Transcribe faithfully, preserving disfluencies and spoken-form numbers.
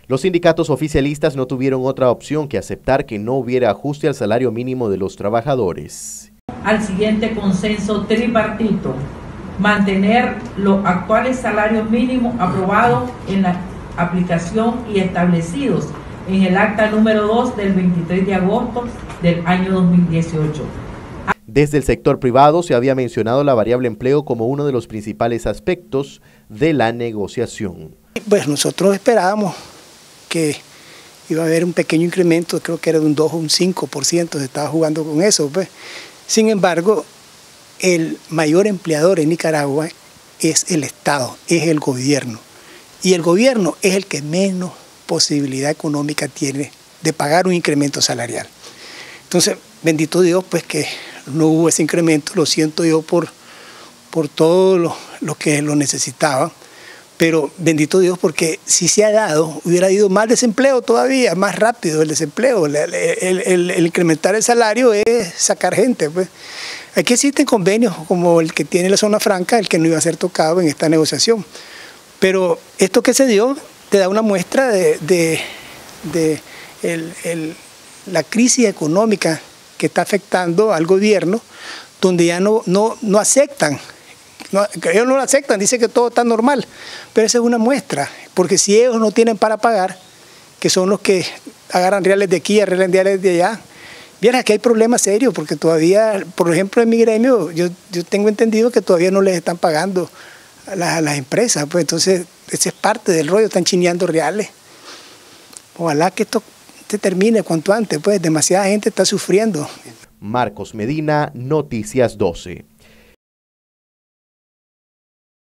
Los sindicatos oficialistas no tuvieron otra opción que aceptar que no hubiera ajuste al salario mínimo de los trabajadores. Al siguiente consenso tripartito, mantener los actuales salarios mínimos aprobados en la aplicación y establecidos en el acta número dos del veintitrés de agosto del año dos mil dieciocho. Desde el sector privado se había mencionado la variable empleo como uno de los principales aspectos de la negociación. Pues nosotros esperábamos que iba a haber un pequeño incremento, creo que era de un dos o un cinco por ciento, se estaba jugando con eso. Pues. Sin embargo, el mayor empleador en Nicaragua es el Estado, es el gobierno. Y el gobierno es el que menos posibilidad económica tiene de pagar un incremento salarial. Entonces, bendito Dios, pues que no hubo ese incremento, lo siento yo por, por todos los lo que lo necesitaban, pero bendito Dios porque si se ha dado, hubiera ido más desempleo todavía, más rápido el desempleo. El, el, el, el incrementar el salario es sacar gente. Pues. Aquí existen convenios como el que tiene la zona franca, el que no iba a ser tocado en esta negociación. Pero esto que se dio te da una muestra de, de, de el, el, la crisis económica que está afectando al gobierno, donde ya no, no, no aceptan, no, ellos no lo aceptan, dicen que todo está normal, pero esa es una muestra, porque si ellos no tienen para pagar, que son los que agarran reales de aquí, agarran reales de allá, bien, aquí hay problemas serios, porque todavía, por ejemplo, en mi gremio, yo, yo tengo entendido que todavía no les están pagando a las, a las empresas, pues entonces, esa es parte del rollo, están chineando reales. Ojalá que esto se termine cuanto antes, pues demasiada gente está sufriendo. Marcos Medina, Noticias doce.